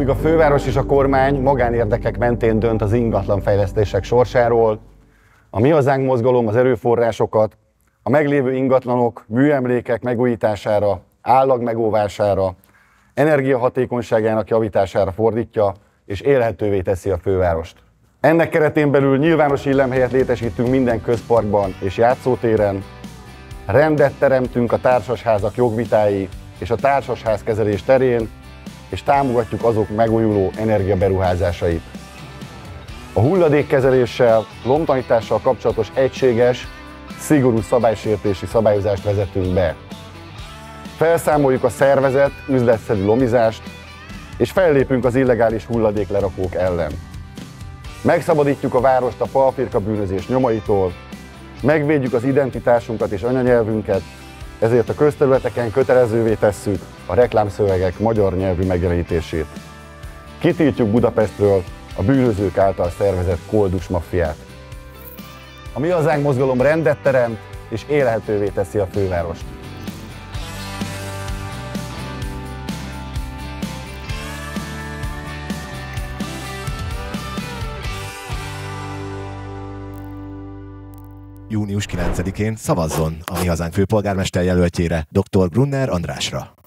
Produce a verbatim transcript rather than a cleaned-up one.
Amíg a főváros és a kormány magánérdekek mentén dönt az ingatlanfejlesztések sorsáról, a Mi Hazánk mozgalom az erőforrásokat a meglévő ingatlanok, műemlékek megújítására, állag megóvására, energiahatékonyságának javítására fordítja, és élhetővé teszi a fővárost. Ennek keretén belül nyilvános illemhelyet létesítünk minden közparkban és játszótéren, rendet teremtünk a társasházak jogvitái és a társasházkezelés terén, és támogatjuk azok megújuló energiaberuházásait. A hulladékkezeléssel, lomtanítással kapcsolatos egységes, szigorú szabálysértési szabályozást vezetünk be. Felszámoljuk a szervezett, üzletszerű lomizást, és fellépünk az illegális hulladéklerakók ellen. Megszabadítjuk a várost a falfirka bűnözés nyomaitól, megvédjük az identitásunkat és anyanyelvünket, ezért a közterületeken kötelezővé tesszük a reklámszövegek magyar nyelvű megjelenítését. Kitiltjuk Budapestről a bűnözők által szervezett koldus maffiát. A Mi Hazánk mozgalom rendet teremt és élhetővé teszi a fővárost. június kilencedikén szavazzon a Mi Hazánk főpolgármester jelöltjére, dr. Brunner Andrásra.